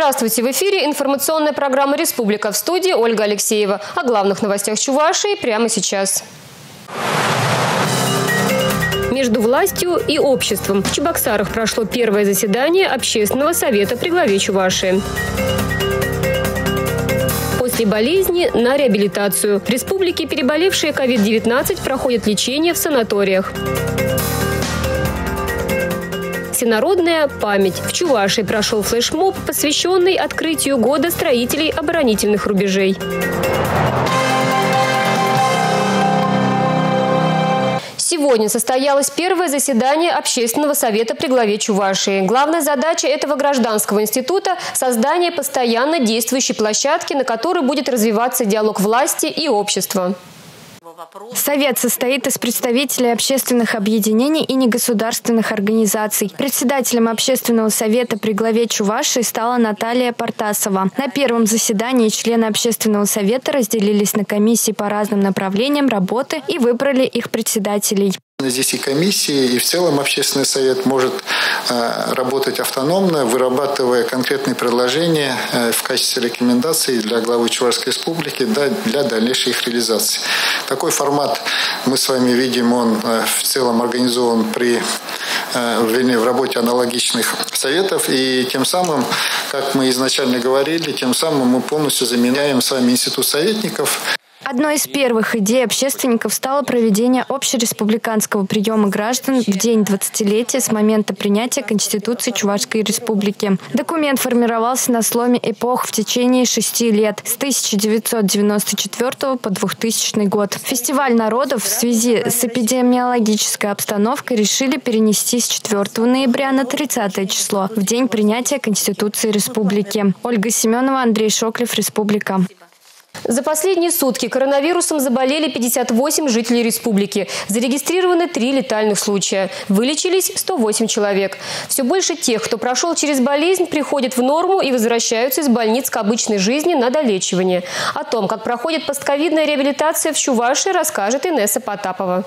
Здравствуйте! В эфире информационная программа «Республика», в студии Ольга Алексеева. О главных новостях Чувашии прямо сейчас. Между властью и обществом. В Чебоксарах прошло первое заседание Общественного совета при главе Чувашии. После болезни на реабилитацию. В республике переболевшие COVID-19 проходят лечение в санаториях. Всенародная память. В Чувашии прошел флешмоб, посвященный открытию года строителей оборонительных рубежей. Сегодня состоялось первое заседание Общественного совета при главе Чувашии. Главная задача этого гражданского института – создание постоянно действующей площадки, на которой будет развиваться диалог власти и общества. Совет состоит из представителей общественных объединений и негосударственных организаций. Председателем Общественного совета при главе Чувашии стала Наталья Портасова. На первом заседании члены Общественного совета разделились на комиссии по разным направлениям работы и выбрали их председателей. Здесь и комиссии, и в целом общественный совет может работать автономно, вырабатывая конкретные предложения в качестве рекомендаций для главы Чувашской республики для дальнейшей их реализации. Такой формат мы с вами видим, он в целом организован в работе аналогичных советов, и тем самым, как мы изначально говорили, тем самым мы полностью заменяем с вами институт советников. Одной из первых идей общественников стало проведение общереспубликанского приема граждан в день 20-летия с момента принятия Конституции Чувашской республики. Документ формировался на сломе эпох в течение 6 лет, с 1994 по 2000 год. Фестиваль народов в связи с эпидемиологической обстановкой решили перенести с 4 ноября на 30 число, в день принятия Конституции республики. Ольга Семенова, Андрей Шоклев, Республика. За последние сутки коронавирусом заболели 58 жителей республики. Зарегистрированы 3 летальных случая. Вылечились 108 человек. Все больше тех, кто прошел через болезнь, приходят в норму и возвращаются из больниц к обычной жизни на долечивание. О том, как проходит постковидная реабилитация в Чувашии, расскажет Инесса Потапова.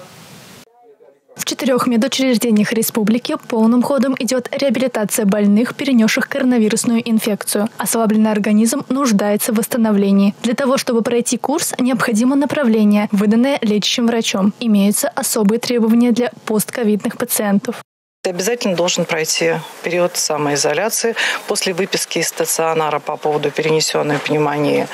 В 4 медучреждениях республики полным ходом идет реабилитация больных, перенесших коронавирусную инфекцию. Ослабленный организм нуждается в восстановлении. Для того, чтобы пройти курс, необходимо направление, выданное лечащим врачом. Имеются особые требования для постковидных пациентов. Обязательно должен пройти период самоизоляции после выписки из стационара по поводу перенесенной пневмонии.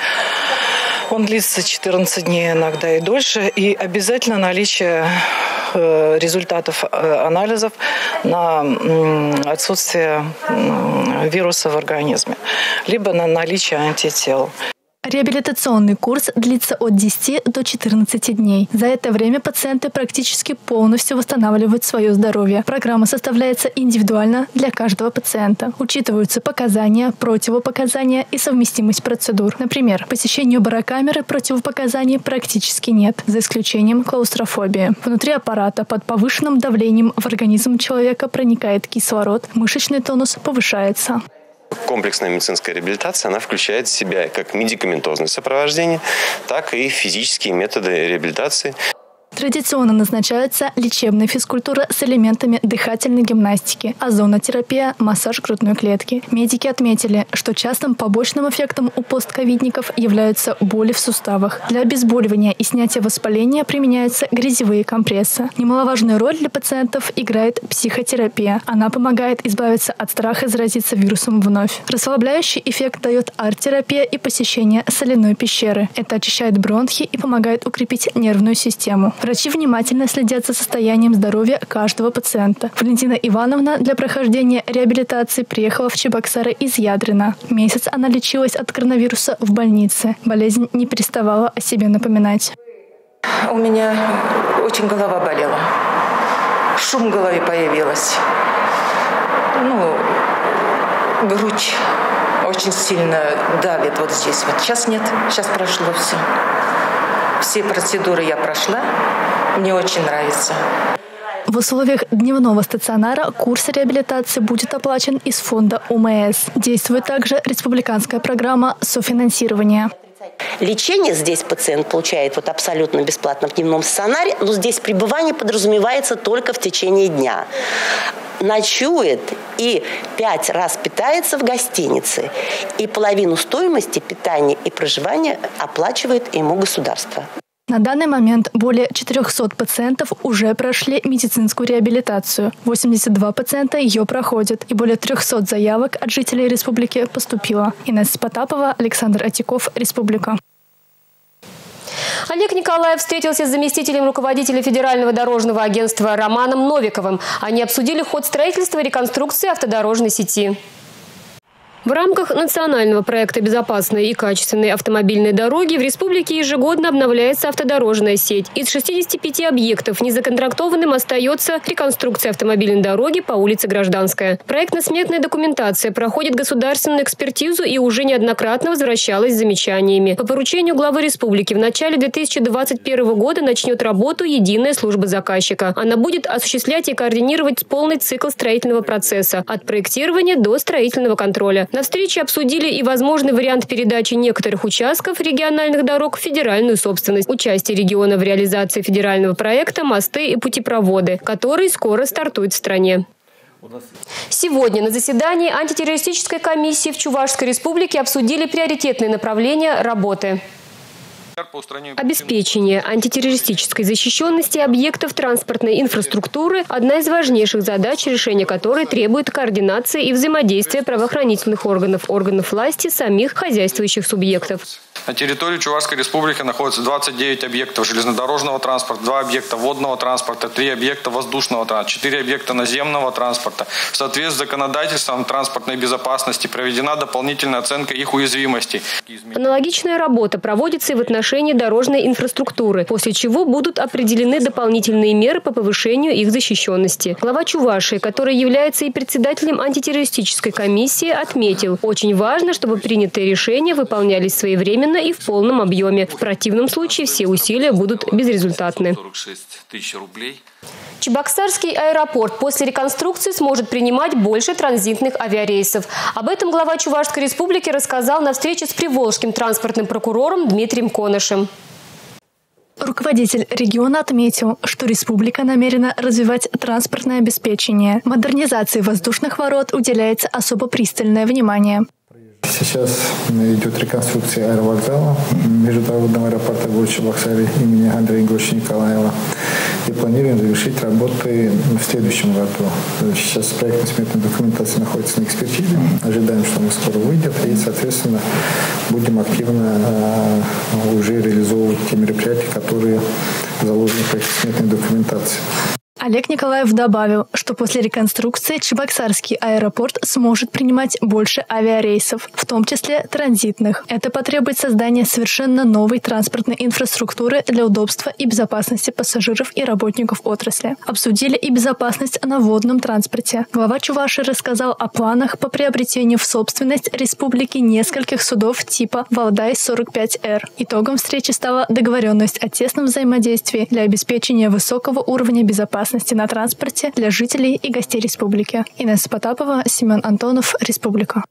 Он длится 14 дней, иногда и дольше. И обязательно наличие результатов анализов на отсутствие вируса в организме, либо на наличие антител. Реабилитационный курс длится от 10 до 14 дней. За это время пациенты практически полностью восстанавливают свое здоровье. Программа составляется индивидуально для каждого пациента. Учитываются показания, противопоказания и совместимость процедур. Например, посещению барокамеры противопоказаний практически нет, за исключением клаустрофобии. Внутри аппарата под повышенным давлением в организм человека проникает кислород, мышечный тонус повышается. Комплексная медицинская реабилитация, она включает в себя как медикаментозное сопровождение, так и физические методы реабилитации. Традиционно назначается лечебная физкультура с элементами дыхательной гимнастики, озонотерапия, массаж грудной клетки. Медики отметили, что частым побочным эффектом у постковидников являются боли в суставах. Для обезболивания и снятия воспаления применяются грязевые компрессы. Немаловажную роль для пациентов играет психотерапия. Она помогает избавиться от страха заразиться вирусом вновь. Расслабляющий эффект дает арт-терапия и посещение соляной пещеры. Это очищает бронхи и помогает укрепить нервную систему. Врачи внимательно следят за состоянием здоровья каждого пациента. Валентина Ивановна для прохождения реабилитации приехала в Чебоксары из Ядрина. Месяц она лечилась от коронавируса в больнице. Болезнь не переставала о себе напоминать. У меня очень голова болела. Шум в голове появилась. Грудь очень сильно давит вот здесь. Вот сейчас нет, сейчас прошло все. Все процедуры я прошла. Мне очень нравится. В условиях дневного стационара курс реабилитации будет оплачен из фонда УМС. Действует также республиканская программа софинансирования. Лечение здесь пациент получает абсолютно бесплатно в дневном стационаре, но здесь пребывание подразумевается только в течение дня. ночует и 5 раз питается в гостинице. И половину стоимости питания и проживания оплачивает ему государство. На данный момент более 400 пациентов уже прошли медицинскую реабилитацию. 82 пациента ее проходят. И более 300 заявок от жителей республики поступило. Инесса Потапова, Александр Атиков, Республика. Олег Николаев встретился с заместителем руководителя Федерального дорожного агентства Романом Новиковым. Они обсудили ход строительства и реконструкции автодорожной сети. В рамках национального проекта «Безопасные и качественные автомобильные дороги» в республике ежегодно обновляется автодорожная сеть. Из 65 объектов незаконтрактованным остается реконструкция автомобильной дороги по улице Гражданская. Проектно-сметная документация проходит государственную экспертизу и уже неоднократно возвращалась с замечаниями. По поручению главы республики в начале 2021 года начнет работу единая служба заказчика. Она будет осуществлять и координировать полный цикл строительного процесса – от проектирования до строительного контроля. На встрече обсудили и возможный вариант передачи некоторых участков региональных дорог в федеральную собственность, участие региона в реализации федерального проекта «Мосты и путепроводы», который скоро стартует в стране. Сегодня на заседании антитеррористической комиссии в Чувашской республике обсудили приоритетные направления работы. Обеспечение антитеррористической защищенности объектов транспортной инфраструктуры – одна из важнейших задач, решение которой требует координации и взаимодействия правоохранительных органов власти, самих хозяйствующих субъектов. На территории Чувашской республики находится 29 объектов железнодорожного транспорта, 2 объекта водного транспорта, 3 объекта воздушного транспорта, 4 объекта наземного транспорта. В соответствии с законодательством транспортной безопасности проведена дополнительная оценка их уязвимости. Аналогичная работа проводится и в отношении дорожной инфраструктуры, после чего будут определены дополнительные меры по повышению их защищенности. Глава Чувашии, который является и председателем антитеррористической комиссии, отметил: очень важно, чтобы принятые решения выполнялись своевременно и в полном объеме. В противном случае все усилия будут безрезультатны. Чебоксарский аэропорт после реконструкции сможет принимать больше транзитных авиарейсов. Об этом глава Чувашской республики рассказал на встрече с приволжским транспортным прокурором Дмитрием Конышем. Руководитель региона отметил, что республика намерена развивать транспортное обеспечение. Модернизации воздушных ворот уделяется особо пристальное внимание. Сейчас идет реконструкция аэровокзала международного аэропорта города Чебоксары имени Андрея Григорьевича Николаева. И планируем завершить работы в следующем году. Сейчас проектно-сметная документация находится на экспертизе. Ожидаем, что она скоро выйдет. И, соответственно, будем активно уже реализовывать те мероприятия, которые заложены в проектно-сметной документации. Олег Николаев добавил, что после реконструкции Чебоксарский аэропорт сможет принимать больше авиарейсов, в том числе транзитных. Это потребует создания совершенно новой транспортной инфраструктуры для удобства и безопасности пассажиров и работников отрасли. Обсудили и безопасность на водном транспорте. Глава Чувашии рассказал о планах по приобретению в собственность республики нескольких судов типа «Валдай-45Р». Итогом встречи стала договоренность о тесном взаимодействии для обеспечения высокого уровня безопасности на транспорте для жителей и гостей республики. Инесса Потапова, Семен Антонов, Республика.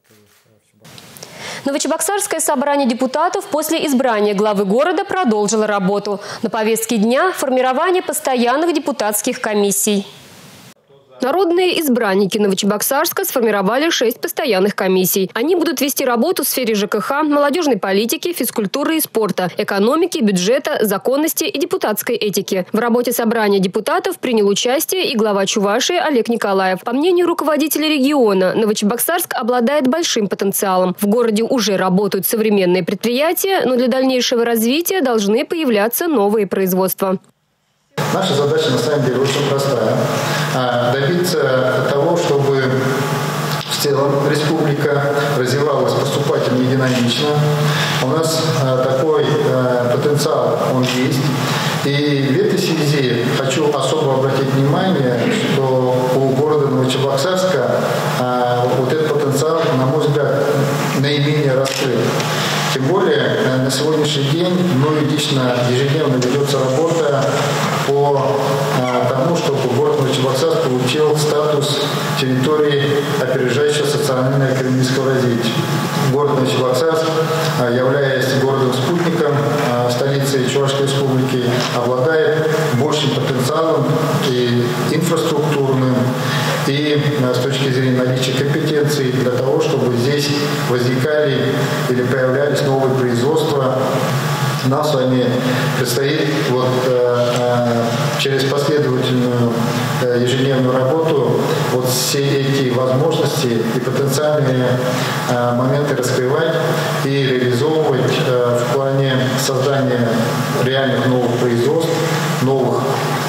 Новочебоксарское собрание депутатов после избрания главы города продолжило работу. На повестке дня – формирование постоянных депутатских комиссий. Народные избранники Новочебоксарска сформировали 6 постоянных комиссий. Они будут вести работу в сфере ЖКХ, молодежной политики, физкультуры и спорта, экономики, бюджета, законности и депутатской этики. В работе собрания депутатов принял участие и глава Чувашии Олег Николаев. По мнению руководителя региона, Новочебоксарск обладает большим потенциалом. В городе уже работают современные предприятия, но для дальнейшего развития должны появляться новые производства. Наша задача на самом деле очень простая. Добиться того, чтобы в целом республика развивалась поступательно и динамично. У нас такой потенциал, он есть. И в этой связи хочу особо обратить внимание, что у города Новочебоксарска вот этот потенциал, на мой взгляд, наименее раскрыт. Тем более на сегодняшний день мной лично ежедневно ведется работа по тому, чтобы город Новочебоксарск получил статус территории опережающего социально-экономического развития. Город Новочебоксарск, являясь городом-спутником столицы Чувашской республики, обладает большим потенциалом и инфраструктурным, и возникали или появлялись новые производства. Нам с вами предстоит через последовательную ежедневную работу все эти возможности и потенциальные моменты раскрывать и реализовывать в плане создания реальных новых производств, новых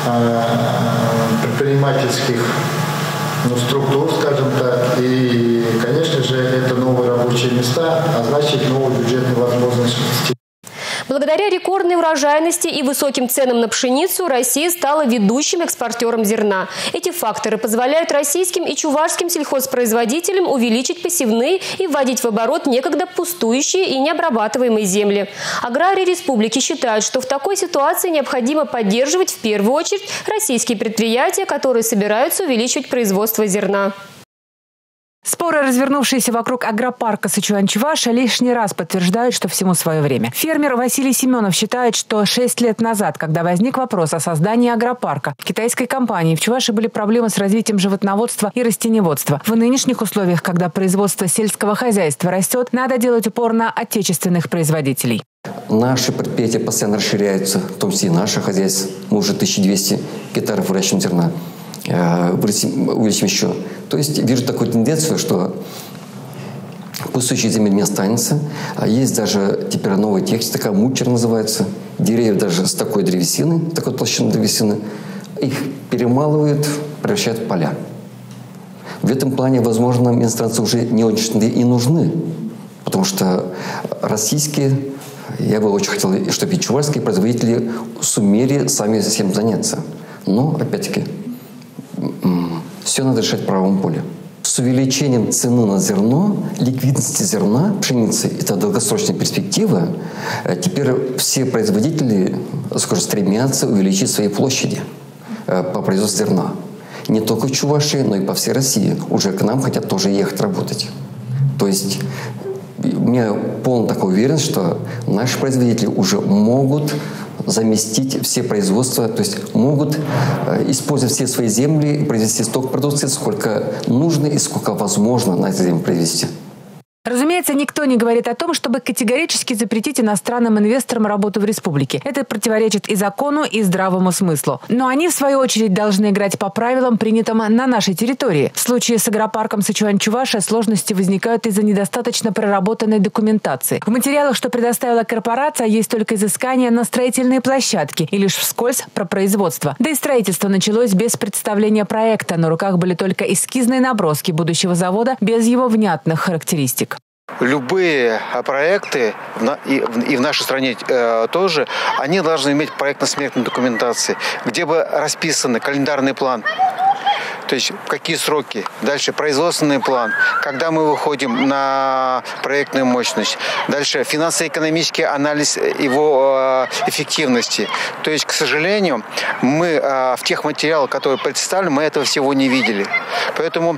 предпринимательских структур, скажем так, и, конечно же, это новые рабочие места, а значит, новые бюджетные возможности. Благодаря рекордной урожайности и высоким ценам на пшеницу Россия стала ведущим экспортером зерна. Эти факторы позволяют российским и чувашским сельхозпроизводителям увеличить посевные и вводить в оборот некогда пустующие и необрабатываемые земли. Аграрии республики считают, что в такой ситуации необходимо поддерживать в первую очередь российские предприятия, которые собираются увеличивать производство зерна. Споры, развернувшиеся вокруг агропарка Сычуань-Чуваша, лишний раз подтверждают, что всему свое время. Фермер Василий Семенов считает, что 6 лет назад, когда возник вопрос о создании агропарка, китайской компании в Чувашии были проблемы с развитием животноводства и растениеводства. В нынешних условиях, когда производство сельского хозяйства растет, надо делать упор на отечественных производителей. Наши предприятия постоянно расширяются, в том числе и наше хозяйство. Мы уже 1200 гектаров выращиваем зерна. Увеличим еще. То есть вижу такую тенденцию, что пустующей земли не останется. А есть даже теперь новая техника, такая мульчер называется. Деревья даже с такой древесины, такой толщины древесины, их перемалывают, превращают в поля. В этом плане, возможно, иностранцы уже не очень и нужны. Потому что российские, я бы очень хотел, чтобы и чувашские производители сумели сами этим заняться. Но, опять-таки, все надо решать в правом поле. С увеличением цены на зерно, ликвидности зерна, пшеницы, это долгосрочная перспектива, теперь все производители стремятся увеличить свои площади по производству зерна. Не только в Чувашии, но и по всей России. Уже к нам хотят тоже ехать работать. То есть у меня полная такая уверенность, что наши производители уже могут заместить все производства, то есть могут использовать все свои земли и произвести столько продукции, сколько нужно и сколько возможно на этой земле произвести. Разумеется, никто не говорит о том, чтобы категорически запретить иностранным инвесторам работу в республике. Это противоречит и закону, и здравому смыслу. Но они, в свою очередь, должны играть по правилам, принятым на нашей территории. В случае с агропарком Сычуань-Чуваша сложности возникают из-за недостаточно проработанной документации. В материалах, что предоставила корпорация, есть только изыскания на строительные площадки и лишь вскользь про производство. Да и строительство началось без представления проекта. На руках были только эскизные наброски будущего завода без его внятных характеристик. Любые проекты, и в нашей стране тоже, они должны иметь проектно-сметные документации, где бы расписан календарный план, то есть какие сроки, дальше производственный план, когда мы выходим на проектную мощность, дальше финансово-экономический анализ его эффективности. То есть, к сожалению, мы в тех материалах, которые представлены, мы этого всего не видели. Поэтому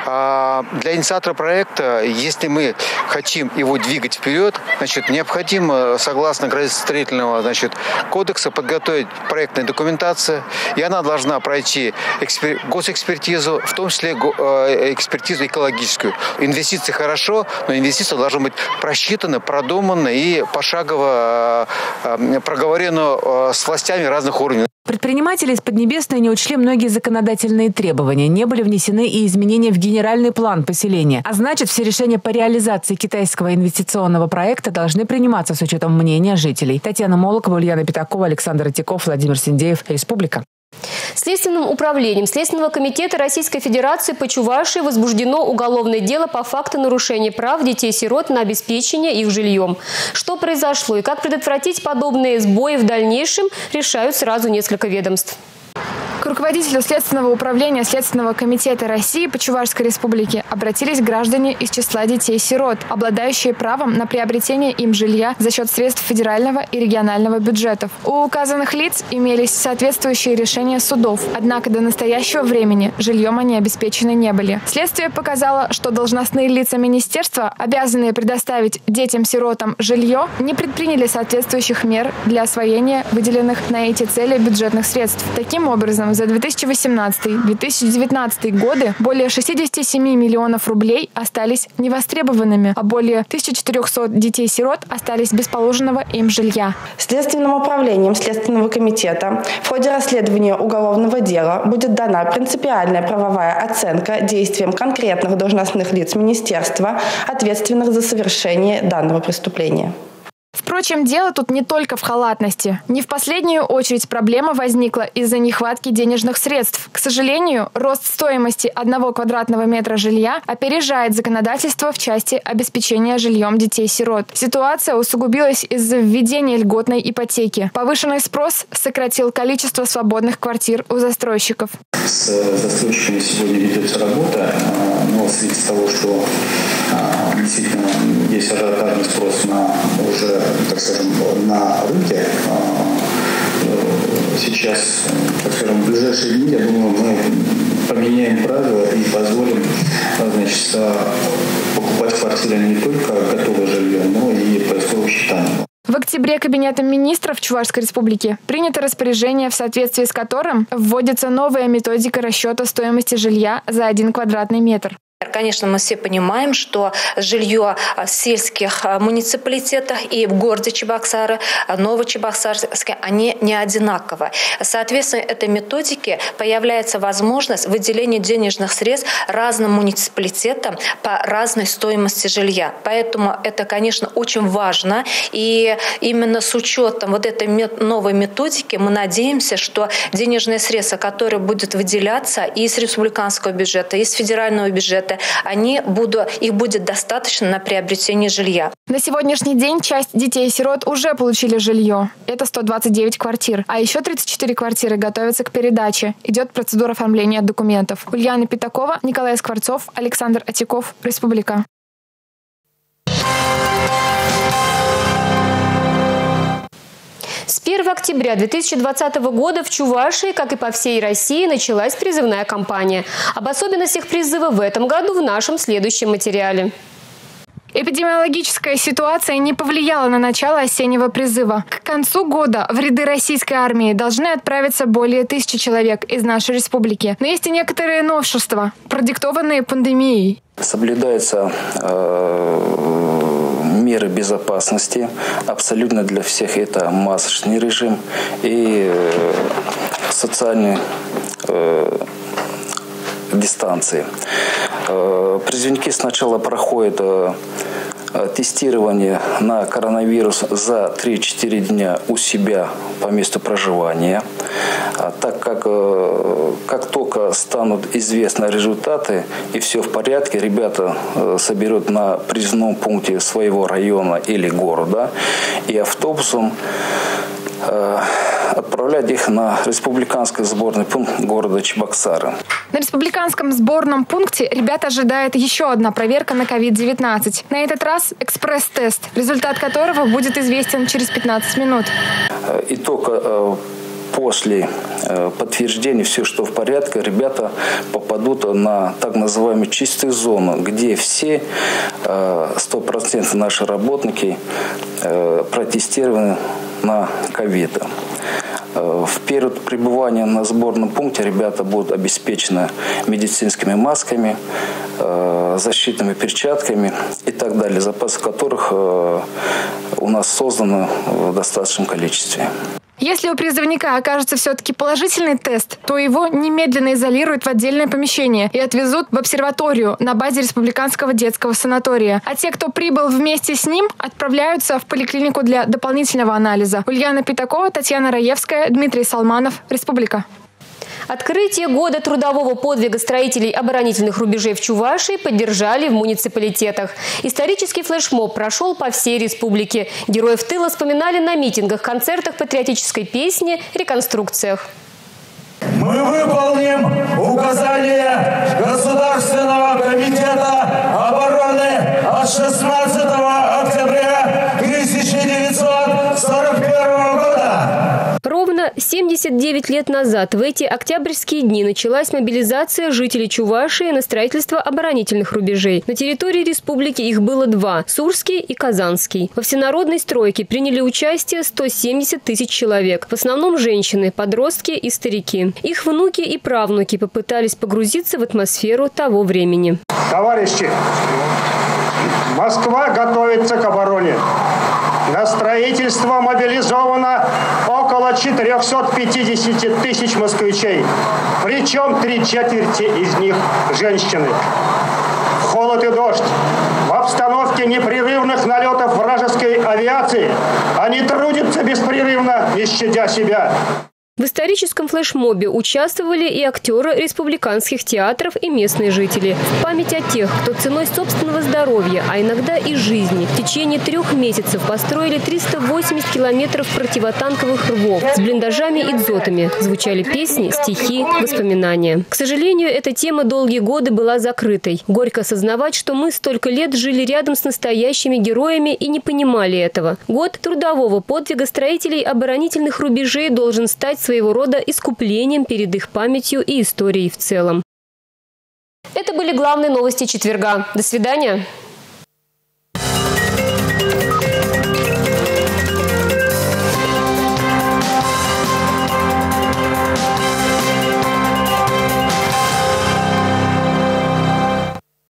для инициатора проекта, если мы хотим его двигать вперед, значит, необходимо, согласно градостроительного кодекса, подготовить проектную документацию, и она должна пройти госэкспертизу, в том числе экспертизу экологическую. Инвестиции хорошо, но инвестиции должны быть просчитаны, продуманы и пошагово проговорены с властями разных уровней. Предприниматели из Поднебесной не учли многие законодательные требования. Не были внесены и изменения в генеральный план поселения. А значит, все решения по реализации китайского инвестиционного проекта должны приниматься с учетом мнения жителей. Татьяна Молокова, Ульяна Пятакова, Александр Тиков, Владимир Синдеев. Республика. Следственным управлением Следственного комитета Российской Федерации по Чувашии возбуждено уголовное дело по факту нарушения прав детей-сирот на обеспечение их жильем. Что произошло и как предотвратить подобные сбои в дальнейшем, решают сразу несколько ведомств. К руководителю Следственного управления Следственного комитета России по Чувашской республике обратились граждане из числа детей-сирот, обладающие правом на приобретение им жилья за счет средств федерального и регионального бюджетов. У указанных лиц имелись соответствующие решения судов, однако до настоящего времени жильем они обеспечены не были. Следствие показало, что должностные лица министерства, обязанные предоставить детям-сиротам жилье, не предприняли соответствующих мер для освоения выделенных на эти цели бюджетных средств. Таким образом, за 2018-2019 годы более 67 миллионов рублей остались невостребованными, а более 1400 детей-сирот остались без положенного им жилья. Следственным управлением Следственного комитета в ходе расследования уголовного дела будет дана принципиальная правовая оценка действиям конкретных должностных лиц министерства, ответственных за совершение данного преступления. Впрочем, дело тут не только в халатности. Не в последнюю очередь проблема возникла из-за нехватки денежных средств. К сожалению, рост стоимости 1 квадратного метра жилья опережает законодательство в части обеспечения жильем детей-сирот. Ситуация усугубилась из-за введения льготной ипотеки. Повышенный спрос сократил количество свободных квартир у застройщиков. С застройщиками сегодня ведется работа, но в связи с того, что действительно есть ажиотажный спрос на уже, так скажем, на рынке. Сейчас, так скажем, в ближайшие дни, я думаю, мы поменяем правила и позволим, значит, покупать квартиры не только готовое жилье, но и по исходу считания. В октябре Кабинетом министров Чувашской Республики принято распоряжение, в соответствии с которым вводится новая методика расчета стоимости жилья за 1 квадратный метр. Конечно, мы все понимаем, что жилье в сельских муниципалитетах и в городе Чебоксары, Новочебоксарске, они не одинаковы. Соответственно, этой методике появляется возможность выделения денежных средств разным муниципалитетам по разной стоимости жилья. Поэтому это, конечно, очень важно. И именно с учетом вот этой новой методики мы надеемся, что денежные средства, которые будут выделяться и из республиканского бюджета, и из федерального бюджета, их будет достаточно на приобретение жилья. На сегодняшний день часть детей-сирот уже получили жилье. Это 129 квартир. А еще 34 квартиры готовятся к передаче. Идет процедура оформления документов. Ульяна Пятакова, Николай Скворцов, Александр Атиков. Республика. С 1 октября 2020 года в Чувашии, как и по всей России, началась призывная кампания. Об особенностях призыва в этом году в нашем следующем материале. Эпидемиологическая ситуация не повлияла на начало осеннего призыва. К концу года в ряды российской армии должны отправиться более 1000 человек из нашей республики. Но есть и некоторые новшества, продиктованные пандемией. Соблюдаются меры безопасности. Абсолютно для всех это масочный режим и социальные дистанции. Призывники сначала проходят тестирование на коронавирус за 3-4 дня у себя по месту проживания. Так как только станут известны результаты и все в порядке, ребята соберут на призывном пункте своего района или города и автобусом отправлять их на республиканский сборный пункт города Чебоксары. На республиканском сборном пункте ребят ожидает еще одна проверка на COVID-19. На этот раз экспресс-тест, результат которого будет известен через 15 минут. И только после подтверждения все, что в порядке, ребята попадут на так называемую чистую зону, где все 100% наши работники протестированы на ковид. В период пребывания на сборном пункте ребята будут обеспечены медицинскими масками, защитными перчатками и так далее, запасы которых у нас созданы в достаточном количестве. Если у призывника окажется все-таки положительный тест, то его немедленно изолируют в отдельное помещение и отвезут в обсерваторию на базе Республиканского детского санатория. А те, кто прибыл вместе с ним, отправляются в поликлинику для дополнительного анализа. Ульяна Пятакова, Татьяна Раевская, Дмитрий Салманов. Республика. Открытие года трудового подвига строителей оборонительных рубежей в Чувашии поддержали в муниципалитетах. Исторический флешмоб прошел по всей республике. Героев тыла вспоминали на митингах, концертах патриотической песни, реконструкциях. Мы выполним указания Государственного комитета обороны от 16 октября 1941 года. Ровно Ровно 79 лет назад в эти октябрьские дни началась мобилизация жителей Чувашии на строительство оборонительных рубежей. На территории республики их было два – Сурский и Казанский. Во всенародной стройке приняли участие 170 тысяч человек. В основном женщины, подростки и старики. Их внуки и правнуки попытались погрузиться в атмосферу того времени. Товарищи, Москва готовится к обороне. На строительство мобилизовано около 450 тысяч москвичей. Причем 3/4 из них женщины. В холод и дождь, в обстановке непрерывных налетов вражеской авиации они трудятся беспрерывно, не щадя себя. В историческом флешмобе участвовали и актеры республиканских театров и местные жители. В память о тех, кто ценой собственного здоровья, а иногда и жизни, в течение 3 месяцев построили 380 километров противотанковых рвов с блиндажами и дзотами. Звучали песни, стихи, воспоминания. К сожалению, эта тема долгие годы была закрытой. Горько осознавать, что мы столько лет жили рядом с настоящими героями и не понимали этого. Год трудового подвига строителей оборонительных рубежей должен стать своего рода искуплением перед их памятью и историей в целом. Это были главные новости четверга. До свидания.